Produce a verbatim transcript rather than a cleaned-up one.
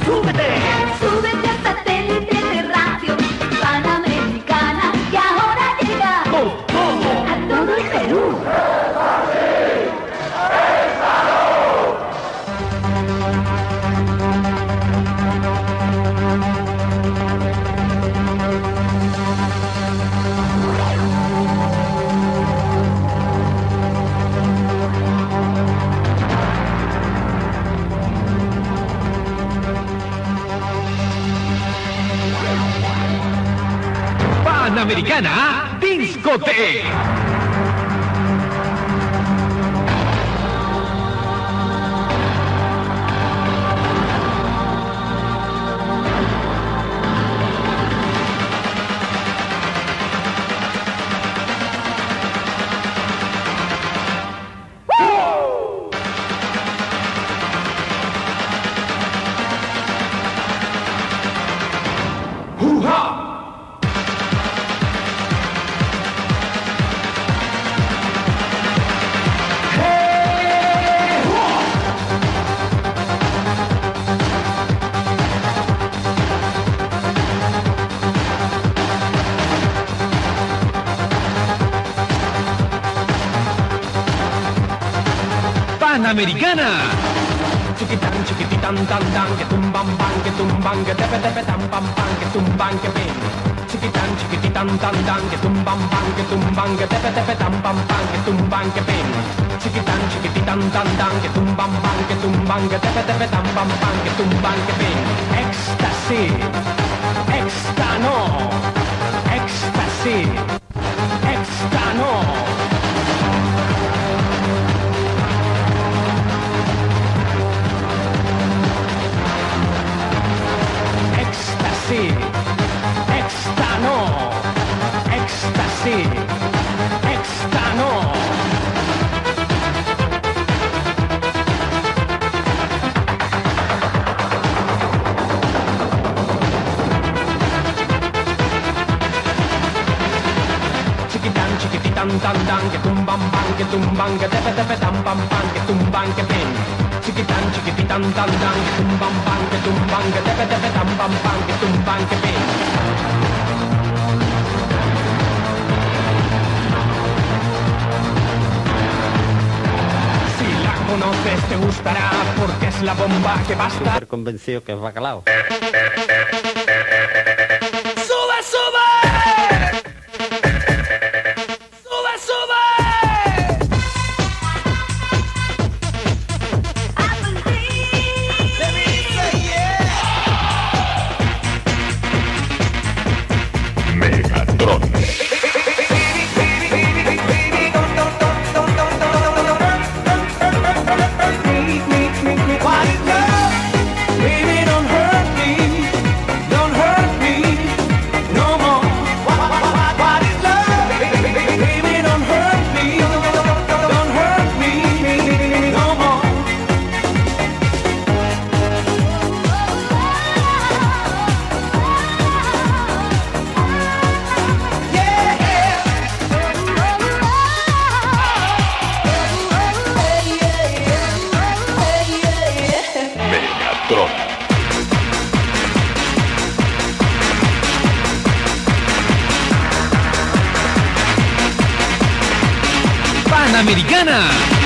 súbete. Súbete al satélite de radio Panamericana que ahora llega Con todo. a todo el Perú. Panamericana Discoteca. Panamericana. Chiquitán, chiquititán, tan, tan, que tumban, pan, que tumban, que tepe, tepe, tan, pam, pan, que tumban, que ven. Chiquitán, chiquititán, tan, tan, que tumban, pan, que tumban, que tepe, tepe, tan, pam, pan, que tumban, que ven. Chiquitán, chiquititán, tan, tan, que tumban, pan, que tumban, que tepe, tepe, tan, pam, pan, que tumban, que ven. Éxtasis, éxtano, éxtasis, éxtano. Éxtasis, éxtano, éxtasis, éxtano. Chiquitán, chiquititán, tan, tan, que tumban, pan, que tumban, que tepe, tepe, tan, pam, pan, que tumban, que ven. Chiquitán, chiquititán, tan, tan, que tumban, pan, que tumban, que tepe, tepe, tan, pam, pan, que tumban, que ven. Si la conoces te gustará porque es la bomba que basta. Súper convencido que es bacalao. ¡Sube, sube! ¡Sube, sube! Megatron. Panamericana